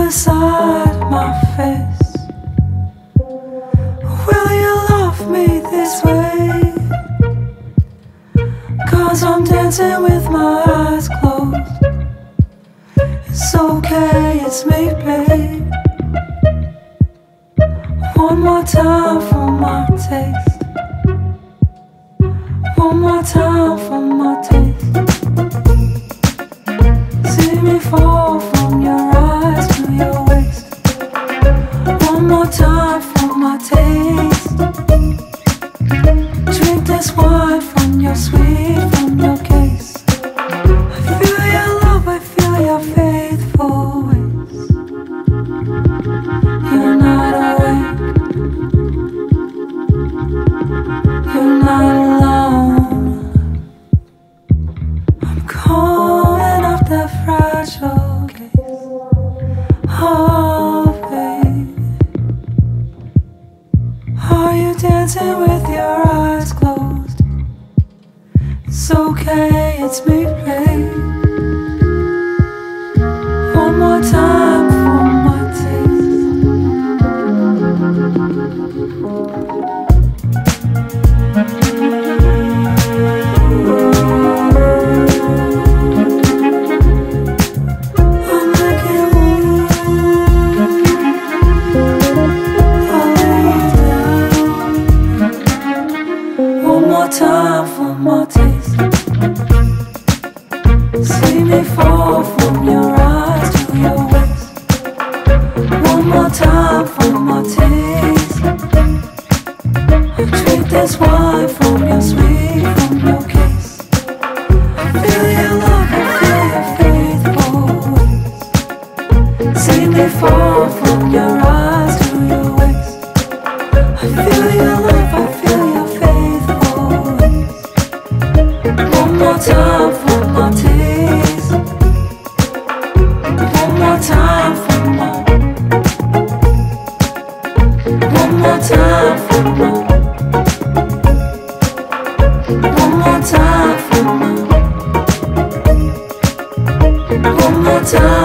beside my face. Will you love me this way? 'Cause I'm dancing with my eyes closed. It's okay, it's me, babe. One more time for my taste. One more time for my taste. See me fall from your eyes to your waist. One more time for my taste. Drink this wine from your sweet, from your case. I feel your love, I feel your faithful ways. You're not awake, you're not alone. I'm calling up that fragile case. Oh, baby, are you dancing with your eyes closed? It's okay, it's me, babe. One more time for my taste. I'm making room. I'll lay you down. One more time for my taste. See me fall from your eyes to your waist. One more time for my taste. Drink this wine from your sweet, from your case. I feel your love, I feel your faithful ways. See me fall from your eyes to your waist. I feel your love, I feel your faithful ways. One more time for my taste. One more time for my. One more time for my. One more time for my. One more time.